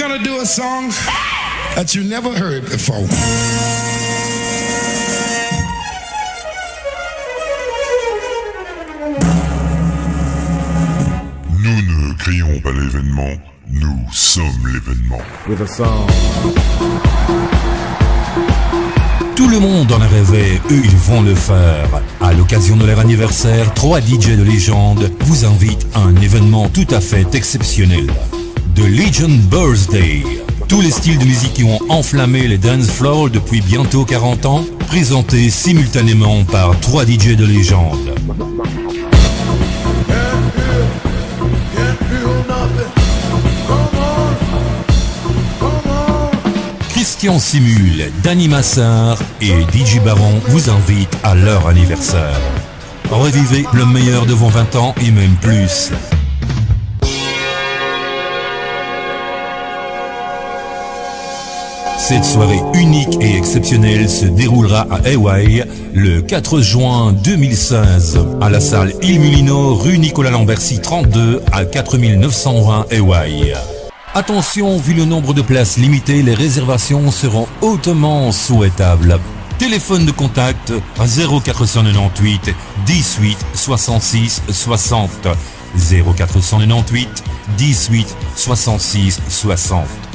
gonna do a song that you never heard before. Nous ne créons pas l'événement, nous sommes l'événement. With a song. Tout le monde en a rêvé, eux ils vont le faire. À l'occasion de leur anniversaire, 3 DJ de légende vous invitent à un événement tout à fait exceptionnel. The Legend Birthday. Tous les styles de musique qui ont enflammé les dance floors depuis bientôt 40 ans, présentés simultanément par 3 DJ de légende. Christian Simule, Danny Massard et DJ Baron vous invitent à leur anniversaire. Revivez le meilleur de vos 20 ans et même plus. Cette soirée unique et exceptionnelle se déroulera à Hawaï le 4 juin 2016 à la salle Il Mulino, rue Nicolas Lambercy 32 à 4920 Hawaï. Attention, vu le nombre de places limitées, les réservations seront hautement souhaitables. Téléphone de contact 0498 18 66 60 0498 18 66 60.